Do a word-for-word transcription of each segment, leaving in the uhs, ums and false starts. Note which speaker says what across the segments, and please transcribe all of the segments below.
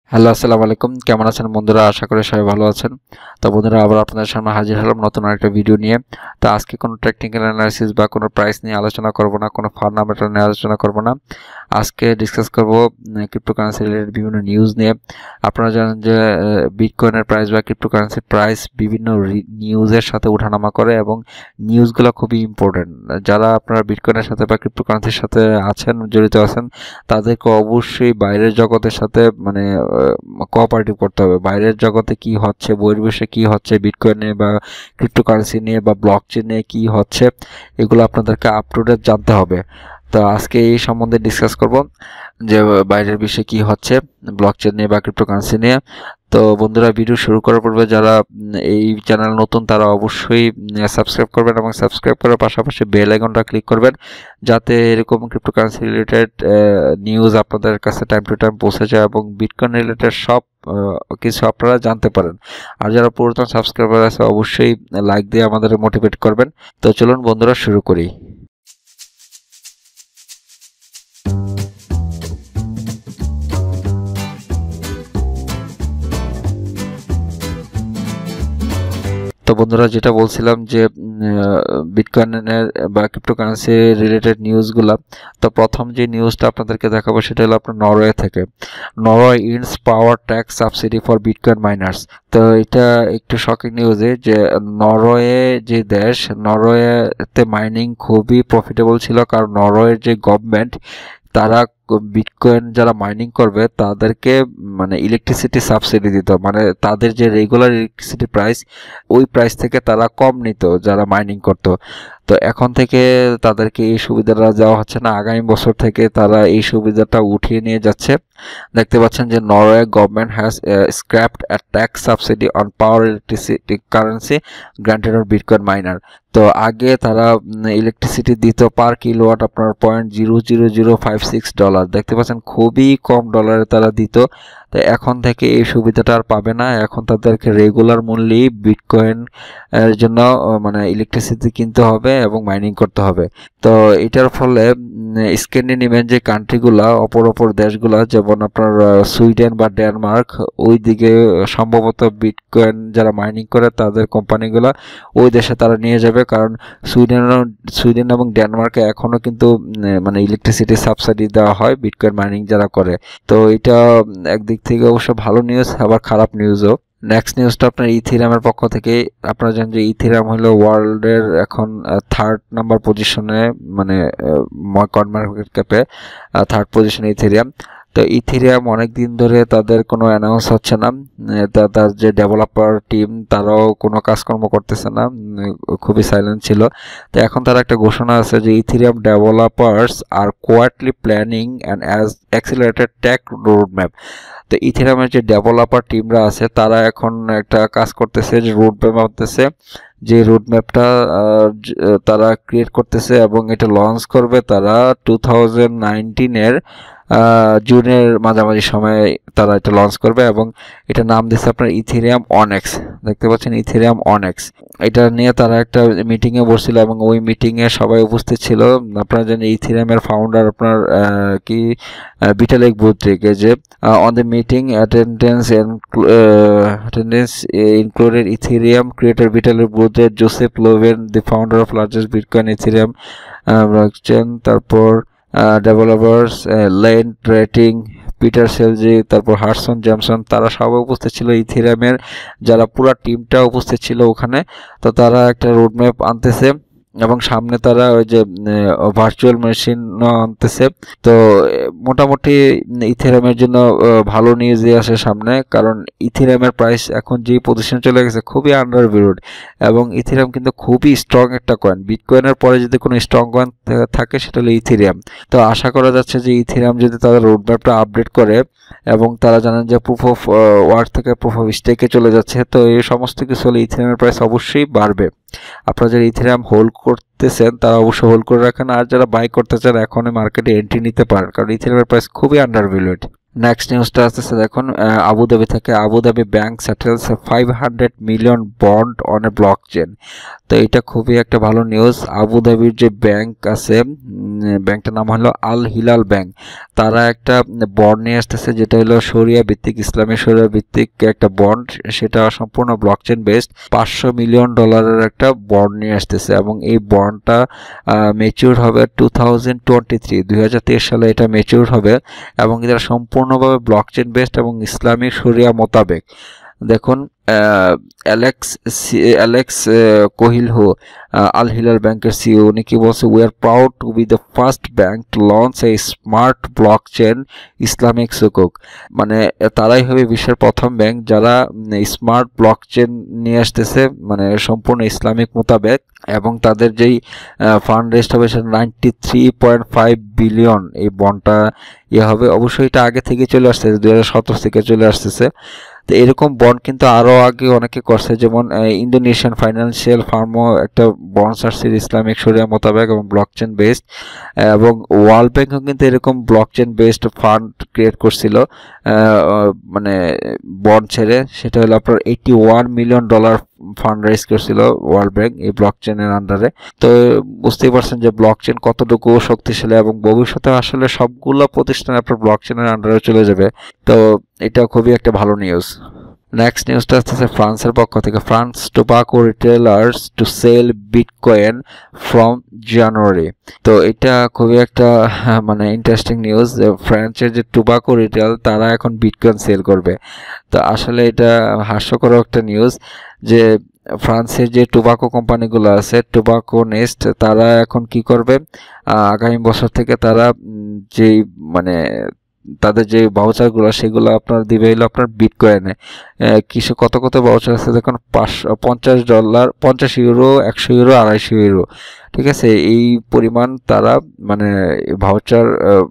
Speaker 1: Hello আসসালামু আলাইকুম, কেমন আছেন বন্ধুরা? আশা করি সবাই ভালো আছেন। তো বন্ধুরা, আবার আপনাদের সামনে হাজির হলাম নতুন আরেকটা ভিডিও নিয়ে। তো আজকে কোনো টেকনিক্যাল অ্যানালাইসিস বা কোনো প্রাইস নিয়ে আলোচনা করব না, কোনো ফান্ডামেন্টাল নিয়ে আলোচনা করব না। আজকে ডিসকাস করব ক্রিপ্টোকারেন্সি রিলেটেড বিভিন্ন নিউজ নিয়ে। আপনারা জানেন যে বিটকয়েনের প্রাইস বা ক্রিপ্টোকারেন্সির প্রাইস বিভিন্ন নিউজের সাথে ওঠানামা করে এবং নিউজগুলো খুবই ইম্পর্টেন্ট। যারা আপনারা বিটকয়েনের সাথে বা ক্রিপ্টোকারেন্সির সাথে আছেন, জড়িত আছেন, তাদেরকে অবশ্যই বাইরের জগতের সাথে মানে কোঅপারেটিভ করতে হবে। বাইরের জগতে কি হচ্ছে, বহির্বিশ্বে কি হচ্ছে, বিটকয়েন নিয়ে বা ক্রিপ্টোকারেন্সি নিয়ে বা ব্লকচেন নিয়ে কি হচ্ছে, এগুলো আপনাদেরকে আপ টু ডেট জানতে হবে। তো আজকে এই সম্বন্ধে ডিসকাস করব যে বাইরের বিশ্বে কি হচ্ছে ব্লকচেন নিয়ে বা ক্রিপ্টোকারেন্সি নিয়ে। তো বন্ধুরা, ভিডিও শুরু করার পূর্বে যারা এই চ্যানেল নতুন তারা অবশ্যই সাবস্ক্রাইব করবেন এবং সাবস্ক্রাইব করার পাশাপাশি বেল আইকনটা ক্লিক করবেন, যাতে এরকম ক্রিপ্টোকারেন্সি রিলেটেড নিউজ আপনাদের কাছে টাইম টু টাইম পৌঁছে যায় এবং বিটকয়েন রিলেটেড সব কিছু আপনারা জানতে পারেন। আর যারা পুরাতন সাবস্ক্রাইবার আছে অবশ্যই লাইক দিয়ে আমাদের মোটিভেট করবেন। তো চলুন বন্ধুরা, শুরু করি। তো বন্ধুরা, যেটা বলছিলাম যে বিটকয়েনের বা ক্রিপ্টোকারেন্সি রিলেটেড নিউজগুলো, তো প্রথম যে নিউজটা আপনাদেরকে দেখাবো সেটা হলো আপনার নরওয়ে থেকে। Norway ends power tax subsidy for bitcoin miners. তো এটা একটু শকিং নিউজে যে নরওয়ে যে দেশ, নরওয়েতে মাইনিং খুবই প্রফিটেবল ছিল, কারণ নরওয়ের যে গভর্নমেন্ট তারা বিটকয়েন যারা মাইনিং করবে তাদেরকে মানে ইলেকট্রিসিটি সাবসিডি দিত, মানে তাদের যে রেগুলার ইলেকট্রিসিটি প্রাইস ওই প্রাইস থেকে তারা কম নিত যারা মাইনিং করত। তো এখন থেকে তাদেরকে এই সুবিধাটা দেওয়া হচ্ছে না, আগামী বছর থেকে তারা এই সুবিধাটা উঠিয়ে নিয়ে যাচ্ছে। দেখতে পাচ্ছেন যে Norway government has scrapped a tax subsidy on power electricity currency granted on bitcoin miner. তো আগে তারা ইলেকট্রিসিটি দিত পার কিলোওয়াট আপনার point zero zero zero five six dollar. দেখতে পাচ্ছেন খুবই কম ডলারে তারা দিত। তো এখন থেকে এই সুবিধাটা আর পাবে না, এখন তাদেরকে রেগুলার মূল্যেই বিটকয়েন এর জন্য মানে ইলেকট্রিসিটি কিনতে হবে এবং মাইনিং করতে হবে। তো এটার ফলে স্ক্যান্ডিনেভিয়ান যে কান্ট্রিগুলা, অপর অপর দেশগুলা যেমন আপনার সুইডেন বা ডেনমার্ক, ওই দিকে সম্ভবত বিটকয়েন যারা মাইনিং করে তাদের কোম্পানিগুলা ওই দেশে তারা নিয়ে যাবে, কারণ সুইডেন সুইডেন এবং ডেনমার্কে এখনো কিন্তু মানে ইলেকট্রিসিটি সাবসিডি দেওয়া হয় বিটকয়েন মাইনিং যারা করে। তো এটা একদিক থেকে অবশ্য ভালো নিউজ, আবার খারাপ নিউজও। নেক্সট নিউজটা আপনার ইথিরিয়ামের পক্ষ থেকে। আপনারা জানেন যে ইথিরিয়াম হলো ওয়ার্ল্ডের এখন থার্ড নাম্বার পজিশনে, মানে কয়েন মার্কেট ক্যাপে থার্ড পজিশনে ইথিরিয়াম। তো ইথিরিয়াম অনেক দিন ধরে তাদের কোনো অ্যানাউন্স হচ্ছে না, তার যে ডেভেলপার টিম তারাও কোনো কাজকর্ম করতেছে না, খুবই সাইলেন্ট ছিল। তো এখন তারা একটা ঘোষণা আছে যে ইথিরিয়াম ডেভেলপার্স আর quarterly planning and as accelerated tech road map. তো ইথিরিয়ামের যে ডেভেলপার টিমরা আছে তারা এখন একটা কাজ করতেছে, যে রোড ম্যাপ আনতেছে, যে রোড ম্যাপটা তারা ক্রিয়েট করতেছে এবং এটা লঞ্চ করবে তারা টু থাউজেন্ড নাইনটিনের জুনের মাঝামাঝি সময়ে তারা এটা লঞ্চ করবে এবং এটা নাম দিচ্ছে আপনার ইথিরিয়াম অনেক্স। দেখতে পাচ্ছেন ইথিরিয়াম অনেক্স। এটা নিয়ে তারা একটা মিটিংয়ে বসছিল এবং ওই মিটিংয়ে সবাই উপস্থিত ছিল। আপনারা জানেন ইথিরিয়ামের ফাউন্ডার আপনার কি বিটালিক বুদ্রিক, যে on the meeting attendance attendance included Ethereum creator Vitalik Buterin, Joseph Lubin, the founder of largest bitcoin Ethereum blockchain, তারপর developers Lane Rettig, Peter Szilagyi, তারপর হারসন জ্যামসন, তারা সবাই উপস্থিত ছিল। ইথিরিয়ামের যারা পুরো টিমটা উপস্থিত ছিল ওখানে। তো তারা একটা রোডম্যাপ আনতেছে এবং সামনে তারা ওই যে ভার্চুয়াল মেশিন আনতেছে। তো মোটামুটি ইথিরিয়ামের জন্য ভালো নিউজই আসে সামনে, কারণ ইথিরিয়ামের প্রাইস এখন যে পজিশনে চলে গেছে খুবই আন্ডার ভ্যালুড এবং ইথিরিয়াম কিন্তু খুবই স্ট্রং একটা কয়েন। বিটকয়েনের পরে যদি কোনো স্ট্রং কয়েন থাকে সেটা হলো ইথিরিয়াম। তো আশা করা যাচ্ছে যে ইথিরিয়াম যদি তাদের রোডম্যাপটা আপডেট করে এবং তারা জানেন যে প্রুফ অফ ওয়ার্ক থেকে প্রুফ অফ স্টেকে চলে যাচ্ছে, তো এই সমস্ত কিছু হলে ইথিরিয়ামের প্রাইস অবশ্যই বাড়বে। আপনারা যারা ইথিরিয়াম হোল্ড করতেছেন তারা অবশ্যই হোল্ড করে রাখেন, আর যারা বাই করতে চান এখনই মার্কেটে এন্ট্রি নিতে পারেন, কারণ ইথিরিয়ামের প্রাইস খুবই আন্ডার ভ্যালুড। নেক্সট নিউজটা আসতেছে দেখুন আবুধাবি থেকে। Abu Dhabi bank settles five hundred million bond on a blockchain. তো এটা খুবই একটা ভালো নিউজ। আবুধাবির যে ব্যাংক আছে, ব্যাংকটার নাম হলো আল হিলাল ব্যাংক, তারা একটা বন্ড নিয়ে আসতেছে যেটা হলো শরিয়া ভিত্তিক, ইসলামী শরিয়া ভিত্তিক একটা বন্ড, সেটা সম্পূর্ণ ব্লকচেন বেসড। পাঁচশো মিলিয়ন ডলারের একটা বন্ড নিয়ে আসতেছে এবং এই বন্ডটা ম্যাচিউর হবে টু থাউজেন্ড টোয়েন্টি থ্রি দুই হাজার তেইশ সালে এটা ম্যাচিউর হবে এবং এটা সম্পূর্ণভাবে ব্লকচেন বেসড এবং ইসলামিক শরিয়া মোতাবেক। দেখুন Alex Alex Coelho Al Hilal ব্যাংকের সিইও, উনি কি বলছে, we are proud to be the first bank to launch a smart blockchain Islamic sukuk. মানে তারাই হবে বিশ্বের প্রথম ব্যাংক যারা স্মার্ট ব্লকচেন নিয়ে আসতেছে, মানে সম্পূর্ণ ইসলামিক মোতাবেক, এবং তাদের যেই ফান্ড রেস্ট হবে সেটা ninety three point five billion এই বন্ডটা ইয়ে হবে। অবশ্যই এটা আগে থেকে চলে আসতেছে, দুই হাজার সতেরো থেকে চলে আসতেছে। তো এরকম বন্ড কিন্তু আরও আগে অনেকে করছে, যেমন ইন্দোনেশিয়ান ফাইন্যান্সিয়াল ফার্মও একটা বন্ড আসছে ইসলামিক শরিয়া মোতাবেক এবং ব্লকচেন বেসড, এবং ওয়ার্ল্ড ব্যাংকও কিন্তু এরকম ব্লকচেন বেসড ফান্ড ক্রিয়েট করছিল মানে বন্ড ছেড়ে, সেটা হলো আপনার eighty one million dollar fund raise করছিল ওয়ার্ল্ড ব্যাংক এই ব্লকচেনের আন্ডারে। তো বুঝতেই পারছেন যে ব্লকচেন কতটুকু শক্তিশালী এবং ভবিষ্যতে আসলে সবগুলো প্রতিষ্ঠান আপনার ব্লকচেনের আন্ডারে চলে যাবে। তো এটা খুবই একটা ভালো নিউজ। নেক্সট নিউজটা আসতেছে ফ্রান্সের পক্ষ থেকে, France tobacco retailers to sell bitcoin from January. তো এটা খুবই একটা মানে ইন্টারেস্টিং নিউজ। ফ্রান্সের যে টোবাকো রিটেল তারা এখন বিটকয়েন সেল করবে। তো আসলে এটা হাস্যকর একটা নিউজ যে ফ্রান্সের যে টোবাকো কোম্পানিগুলো আছে, টোবাকো নেস্ট, তারা এখন কি করবে, আগামী বছর থেকে তারা যেই মানে তাদের যে ভাউচারগুলো সেগুলো আপনার দিবে হলো আপনার বিটকয়েনে। কিছু কত কত ভাউচার আছে দেখুন, পাঁচশো পঞ্চাশ ডলার, পঞ্চাশ ইউরো, একশো ইউরো, আড়াইশো ইউরো, ঠিক আছে, এই পরিমাণ তারা মানে ভাউচার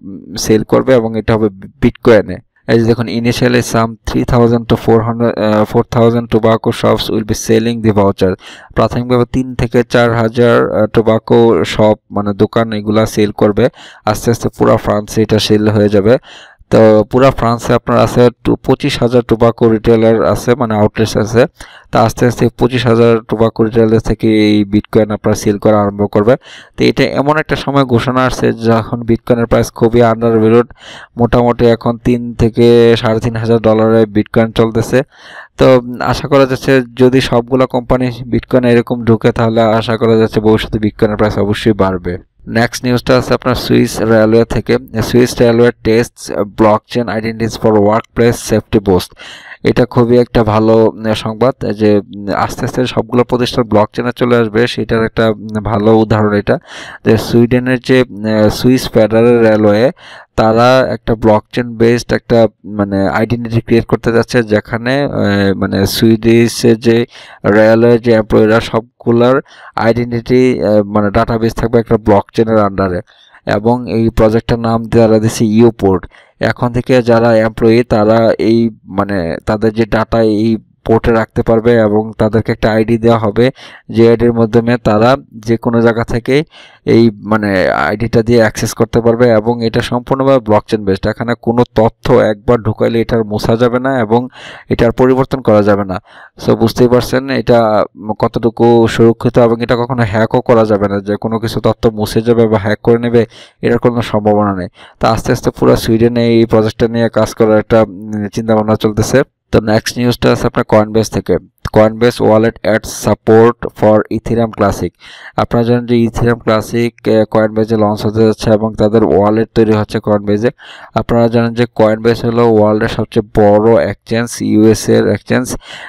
Speaker 1: সেল করবে এবং এটা হবে বিটকয়েনে। এই যে দেখুন, initially some three thousand to four hundred four thousand tobacco shops will be selling the voucher. প্রাথমিকভাবে তিন থেকে চার হাজার টোবাকো শপ মানে দোকান এগুলা সেল করবে। আস্তে আস্তে পুরো ফ্রান্সে এটা সেল হয়ে যাবে। তো পুরা ফ্রান্সে আপনার আছে পঁচিশ হাজার টোবাকো রিটেলার আছে, মানে আউটলেটস আছে। তা আস্তে আস্তে পঁচিশ হাজার টোবাকো রিটেলার থেকে এই বিটকয়েন আপনার সেল করা আরম্ভ করবে। তো এটা এমন একটা সময় ঘোষণা আসছে যখন বিটকয়েনের প্রাইস খুবই আন্ডার ভ্যালুড, মোটামুটি এখন তিন থেকে সাড়ে তিন হাজার ডলারে বিটকয়েন চলতেছে। তো আশা করা যাচ্ছে যদি সবগুলো কোম্পানি বিটকয়েন এরকম ঢুকে তাহলে আশা করা যাচ্ছে ভবিষ্যতে বিটকয়েনের প্রাইস অবশ্যই বাড়বে। নেক্সট নিউজটা আছে আপনার সুইস রেলওয়ে থেকে, Swiss railway test blockchain identities for workplace safety boost. এটা খুবই একটা ভালো সংবাদ যে আস্তে আস্তে সবগুলো প্রতিষ্ঠান ব্লকচেনে চলে আসবে, সেটার একটা ভালো উদাহরণ এটা। যে সুইডেনের যে সুইস ফেডারেল রেলওয়ে তারা একটা ব্লকচেন বেসড একটা মানে আইডেন্টিটি ক্রিয়েট করতে যাচ্ছে, যেখানে মানে সুইডিশের যে রেলওয়ে যে এমপ্লয়িরা সবগুলোর আইডেন্টিটি মানে ডাটাবেস থাকবে একটা ব্লকচেনের আন্ডারে, এবং এই প্রজেক্টের নাম তারা দিচ্ছে ইউপোর্ট। এখন থেকে যারা এমপ্লয়ি তারা এই মানে তাদের যে ডাটা এই পোর্টে রাখতে পারবে এবং তাদেরকে একটা আইডি দেওয়া হবে, যে আইডির মাধ্যমে তারা যে কোনো জায়গা থেকে এই মানে আইডিটা দিয়ে অ্যাক্সেস করতে পারবে এবং এটা সম্পূর্ণভাবে ব্লকচেন বেসড। এখানে কোনো তথ্য একবার ঢুকাইলে এটার মোছা যাবে না এবং এটার পরিবর্তন করা যাবে না। সো বুঝতেই পারছেন এটা কতটুকু সুরক্ষিত, এবং এটা কখনো হ্যাকও করা যাবে না, যে কোনো কিছু তথ্য মুছে যাবে বা হ্যাক করে নেবে এটার কোনো সম্ভাবনা নেই। তা আস্তে আস্তে পুরো সুইডেনে এই প্রজেক্টটা নিয়ে কাজ করার একটা চিন্তাভাবনা চলতেছে। তো নেক্সট নিউজটা আছে আপনার কয়েনবেস থেকে, Coinbase wallet adds support for Ethereum Classic. আপনারা জানেন যে ইথেরিয়াম ক্লাসিক কয়েনবেসে লঞ্চ হতে যাচ্ছে এবং তাদের ওয়ালেট তৈরি হচ্ছে কয়েনবেসে। আপনারা জানেন যে কয়েনবেস হলো ওয়ার্ল্ডের সবচেয়ে বড় এক্সচেঞ্জ, ইউএস এর এক্সচেঞ্জ।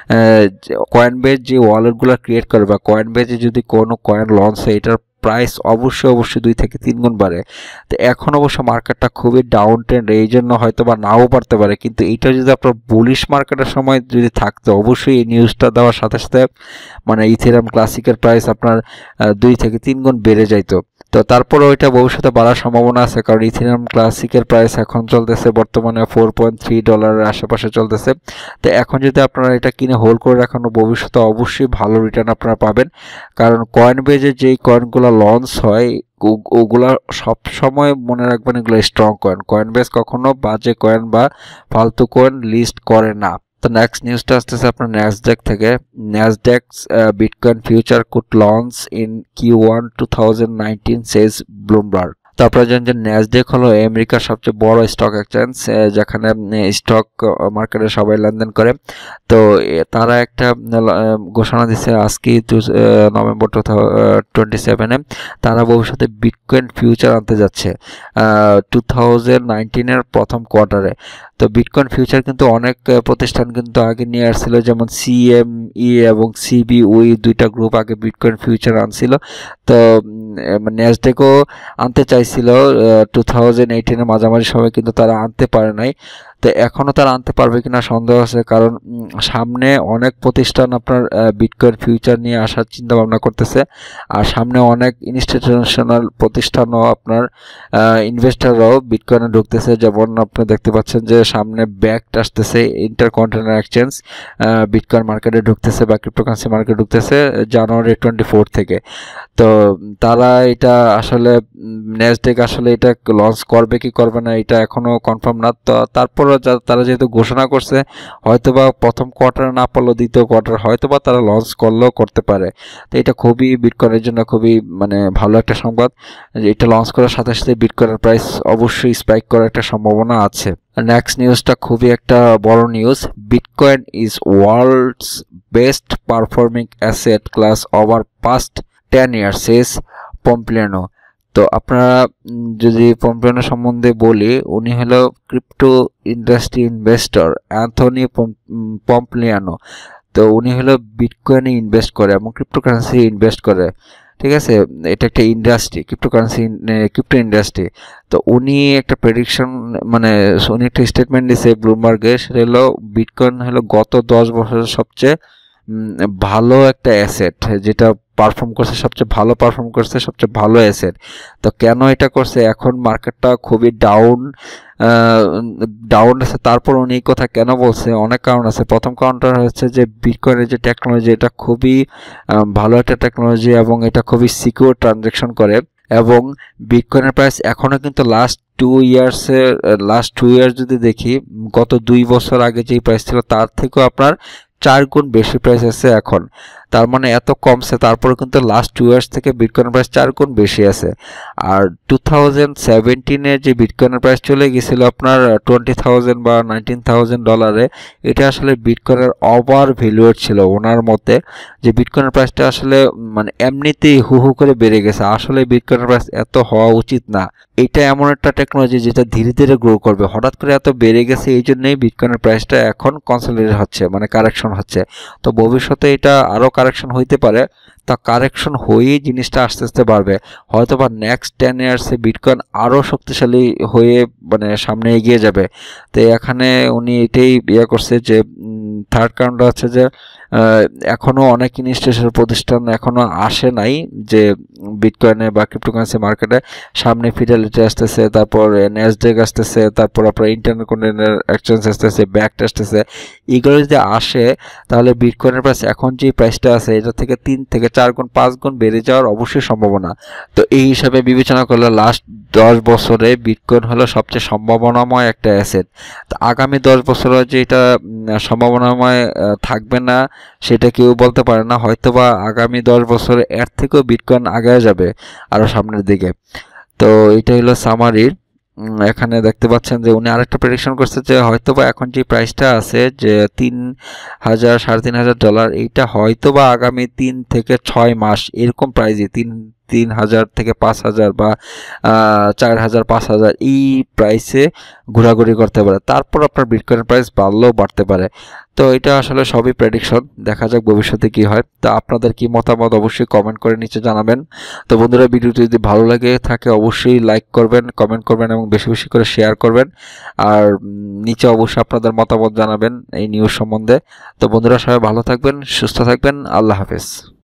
Speaker 1: কয়েনবেস যে ওয়ালেটগুলো ক্রিয়েট করে বা কয়েনবেসে যদি কোনো কয়েন লঞ্চ হয় এটার প্রাইস অবশ্যই অবশ্যই দুই থেকে তিন গুণ বাড়ে। তো এখন অবশ্য মার্কেটটা খুবই ডাউন ট্রেন্ড, এই জন্য হয়তো বা নাও বাড়তে পারে, কিন্তু এইটা যদি আপনার বুলিশ মার্কেটের সময় যদি থাকতো অবশ্যই এই নিউজটা দেওয়ার সাথে সাথে মানে ইথেরিয়াম ক্লাসিকের প্রাইস আপনার দুই থেকে তিন গুণ বেড়ে যাইতো। তো তারপরে ওইটা ভবিষ্যতে বাড়ার সম্ভাবনা আছে, কারণ ইথেরিয়াম ক্লাসিকের প্রাইস এখন চলতেছে বর্তমানে ফোর পয়েন্ট থ্রি ডলারের আশেপাশে চলতেছে। তো এখন যদি আপনারা এটা কিনে হোল্ড করে রাখেন ভবিষ্যতে অবশ্যই ভালো রিটার্ন আপনারা পাবেন, কারণ কয়েনবেজে যেই কয়েনগুলো লঞ্চ হয় ওগুলা সব সময় মনে রাখবেন এগুলো স্ট্রং কয়েন। কয়েনবেস কখনো বাজে কয়েন বা ফালতু কয়েন লিস্ট করে না। তো নেক্সট নিউজটা আসতেছে আপনার ন্যাসড্যাক থেকে। Nasdaq bitcoin future could launch in Q one two thousand nineteen says Bloomberg. তো আপনারা জানেন যে ন্যাসড্যাক হলো আমেরিকার সবচেয়ে বড় স্টক এক্সচেঞ্জ, যেখানে স্টক মার্কেটে সবাই লেনদেন করে। তো তারা একটা ঘোষণা দিচ্ছে আজকে নভেম্বর টু টোয়েন্টি সেভেনে তারা ভবিষ্যতে বিটকয়েন ফিউচার আনতে যাচ্ছে টু থাউজেন্ড নাইনটিনের প্রথম কোয়ার্টারে। তো বিটকয়েন ফিউচার কিন্তু অনেক প্রতিষ্ঠান কিন্তু আগে নিয়ে আসছিল, যেমন সিএমই এবং সিবিউই দুইটা গ্রুপ আগে বিটকয়েন ফিউচার আনছিল। তো ন্যাসড্যাকও আনতে চাইছিল টু থাউজেন্ড এইটিনের মাঝামাঝি সময়, কিন্তু তারা আনতে পারে নাই। তো এখনও তারা আনতে পারবে কিনা সন্দেহ আছে, কারণ সামনে অনেক প্রতিষ্ঠান আপনার বিটকয়েন ফিউচার নিয়ে আসার চিন্তা ভাবনা করতেছে, আর সামনে অনেক ইনস্টিটিউশনাল প্রতিষ্ঠানও আপনার ইনভেস্টররাও বিটকয়েনে ঢুকতেছে। যেমন আপনি দেখতে পাচ্ছেন যে সামনে ব্যাকড আসতেছে, ইন্টারকন্টিনেন্টাল এক্সচেঞ্জ বিটকয়েন মার্কেটে ঢুকতেছে বা ক্রিপ্টোকারেন্সি মার্কেটে ঢুকতেছে জানুয়ারি টোয়েন্টি ফোর থেকে। তো তারা এটা আসলে ন্যাসড্যাক আসলে এটা লঞ্চ করবে কি করবে না এটা এখনো কনফার্ম না। তো তারপর তারা যেহেতু ঘোষণা করছে, হয়তোবা প্রথম কোয়ার্টার না পারলেও দ্বিতীয় কোয়ার্টার হয়তোবা তারা লঞ্চ করলেও করতে পারে। তো এটা খুবই বিটকয়েনের জন্য খুবই মানে ভালো একটা সংবাদ, যে এটা লঞ্চ করার সাথে সাথে বিটকয়েনের প্রাইস অবশ্যই স্পাইক করার একটা সম্ভাবনা আছে। নেক্সট নিউজটা খুবই একটা বড় নিউজ। Bitcoin is world's best performing asset class over past ten years says Pompliano. তো আপনারা যদি পম্পলিয়ানো সম্বন্ধে বলি, উনি হলো crypto industry investor Anthony Pompliano. তো উনি হলো বিটকয়েনে ইনভেস্ট করে এবং ক্রিপ্টোকারেন্সি ইনভেস্ট করে, ঠিক আছে। এটা একটা ইন্ডাস্ট্রি, ক্রিপ্টোকারেন্সি ক্রিপ্টো ইন্ডাস্ট্রি। তো উনি একটা প্রেডিকশন মানে উনি একটা স্টেটমেন্ট দিয়েছে ব্লুমবার্গে, সেটা হলো বিটকয়েন হলো গত দশ বছরের সবচেয়ে ভালো একটা অ্যাসেট, যেটা পারফর্ম করছে সবচেয়ে ভালো পারফর্ম করছে সবচেয়ে ভালো অ্যাসেট। তো কেন এটা করছে, এখন মার্কেটটা খুবই ডাউন ডাউন আছে, তারপর উনি এই কথা কেন বলছে, অনেক কারণ আছে। প্রথম কারণটা হচ্ছে যে বিটকয়েনের যে টেকনোলজি, এটা খুবই ভালো একটা টেকনোলজি এবং এটা খুবই সিকিউর ট্রানজ্যাকশন করে। এবং বিটকয়েনের প্রাইস এখনও কিন্তু লাস্ট টু ইয়ার্সের লাস্ট টু ইয়ার্স যদি দেখি, গত দুই বছর আগে যেই প্রাইস ছিল তার থেকেও আপনার চার গুণ বেশি প্রাইস আছে এখন। তার মানে এত কমছে, তারপরে কিন্তু লাস্ট টু ইয়ার্স থেকে বিটকয়েনের প্রাইস চার গুণ বেশি আছে। আর টু থাউজেন্ড সেভেন্টিনে যে বিটকয়েনের প্রাইস চলে গেছিল আপনার টোয়েন্টি থাউজেন্ড বা নাইনটিন থাউজেন্ড ডলারে, এটা আসলে বিটকয়েনের ওভার ভ্যালুয়েট ছিল ওনার মতে, যে বিটকয়েনের প্রাইসটা আসলে মানে এমনিতেই হু হু করে বেড়ে গেছে। আসলে বিটকয়েনের প্রাইস এত হওয়া উচিত না। এটা এমন একটা টেকনোলজি যেটা ধীরে ধীরে গ্রো করবে, হঠাৎ করে এত বেড়ে গেছে, এই জন্যই বিটকয়েনের প্রাইসটা এখন কনসলিডেট হচ্ছে, মানে কারেকশন হচ্ছে। তো ভবিষ্যতে এটা আরও কারেকশন হইতে পারে। তা কারেকশন হয়েই জিনিসটা আস্তে আস্তে বাড়বে, হয়তো বা নেক্সট টেন ইয়ার্সে বিটকয়েন আরও শক্তিশালী হয়ে মানে সামনে এগিয়ে যাবে। তো এখানে উনি এটাই ইয়ে করছে যে থার্ড কারণটা হচ্ছে যে এখনও অনেক ইনস্টিটিউশনাল প্রতিষ্ঠান এখনও আসে নাই যে বিটকয়েনে বা ক্রিপ্টোকারেন্সি মার্কেটে। সামনে ফিডেলিটি আসতেছে, তারপর ন্যাসড্যাক আসতেছে, তারপর আপনার ইন্টারকন্টিনেন্টাল এক্সচেঞ্জ আসতেছে, ব্যাকড আসতেছে। এগুলো যদি আসে তাহলে বিটকয়েনের প্রাইস এখন যে প্রাইসটা আছে এটা থেকে তিন থেকে চার গুণ পাঁচ গুণ বেড়ে যাওয়ার অবশ্যই সম্ভাবনা। তো এই হিসাবে বিবেচনা করলে লাস্ট দশ বছরে বিটকয়েন হলো সবচেয়ে সম্ভাবনাময় একটা অ্যাসেট। তো আগামী দশ বছরে যে এটা সম্ভাবনাময় থাকবে না সেটা কেউ বলতে পারে না, হয়তোবা আগামী দশ বছরে এর থেকেও বিটকয়েন আগায় যাবে আরও সামনের দিকে। তো এটা হলো সামারি। এখানে দেখতে পাচ্ছেন যে উনি আরেকটা প্রেডিকশন করছে যে হয়তোবা এখন যে প্রাইসটা আছে যে তিন হাজার সাড়ে তিন হাজার ডলার, এইটা হয়তোবা আগামী তিন থেকে ছয় মাস এরকম প্রাইসে তিন তিন হাজার থেকে পাঁচ হাজার বা চার হাজার পাঁচ হাজার এই প্রাইসে ঘোরাঘুরি করতে পারে। তারপর আপনার বিটকয়েনের প্রাইস বাড়লেও বাড়তে পারে। তো এটা আসলে সবই প্রেডিকশন, দেখা যাক ভবিষ্যতে কি হয়। তো আপনাদের কি মতামত অবশ্যই কমেন্ট করে নিচে জানাবেন। তো বন্ধুরা, ভিডিওটি যদি ভালো লাগে থাকে অবশ্যই লাইক করবেন, কমেন্ট করবেন এবং বেশি বেশি করে শেয়ার করবেন। আর নিচে অবশ্যই আপনাদের মতামত জানাবেন এই নিউজ সম্বন্ধে। তো বন্ধুরা, সবাই ভালো থাকবেন, সুস্থ থাকবেন, আল্লাহ হাফেজ।